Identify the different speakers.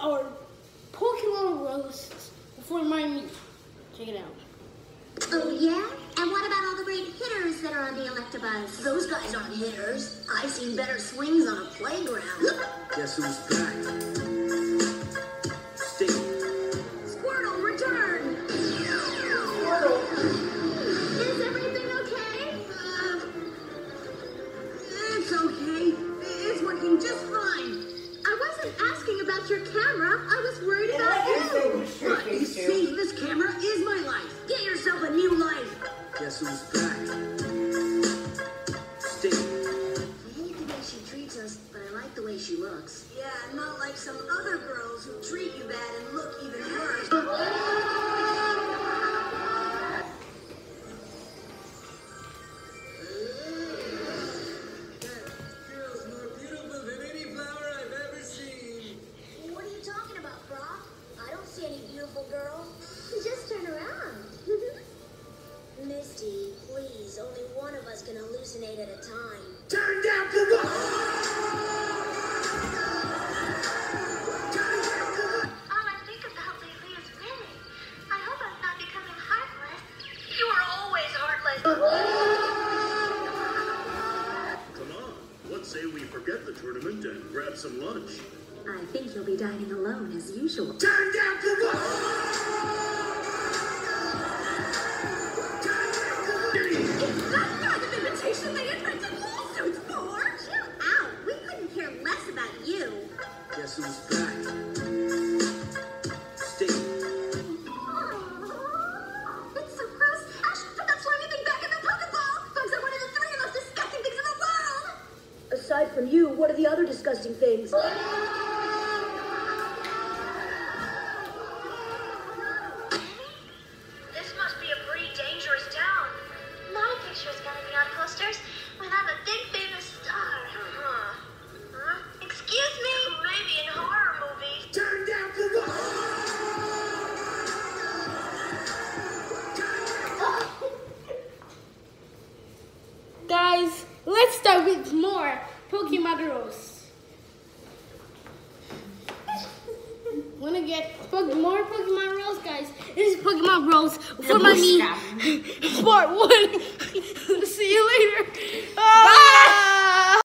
Speaker 1: our Pokemon roasts for my me. Check it out.
Speaker 2: Oh yeah? And what about all the great hitters that are on the Electabuzz?
Speaker 3: Those guys aren't hitters. I've seen better swings on a playground.
Speaker 4: Guess who's back? Steve.
Speaker 3: Squirtle, return!
Speaker 2: Squirtle! Is everything okay?
Speaker 3: It's okay. It's working just fine.
Speaker 2: I wasn't asking about your camera. I was worried about you.
Speaker 3: But you see, this camera is my life. Get yourself a new life.
Speaker 4: Guess who's back? Steve.
Speaker 3: I hate the way she treats us, but I like the way she looks. Yeah, not like some other girls who treat you bad and look even worse. What are you talking about, Brock? I don't see any beautiful girls.
Speaker 2: Just turn around.
Speaker 3: Misty, please, only one of us can hallucinate at a time.
Speaker 4: Turn down for what?
Speaker 2: All I think about lately is winning. I hope I'm not becoming heartless.
Speaker 3: You are always heartless.
Speaker 4: Come on, let's say we forget the tournament and grab some lunch.
Speaker 2: I think you'll be dining alone as usual.
Speaker 4: Turn down for what?
Speaker 2: That's not an invitation they invented lawsuits for! Chill out! We couldn't care less about you.
Speaker 4: Guess who's back? Steve.
Speaker 2: It's so gross. Ash, put that slimy thing back in the Pokeball! Bugs are one of the three most disgusting things in the world!
Speaker 3: Aside from you, what are the other disgusting things?
Speaker 2: This must be a pretty dangerous town. My picture's gonna be on posters when I'm a big famous star. Excuse me? Maybe in horror movies.
Speaker 4: Turn down for what?
Speaker 1: Guys, let's start with more Pokemon roasts. Wanna get more Pokemon roasts, guys? This is Pokemon roast for my me. Part 1. See you later. Bye.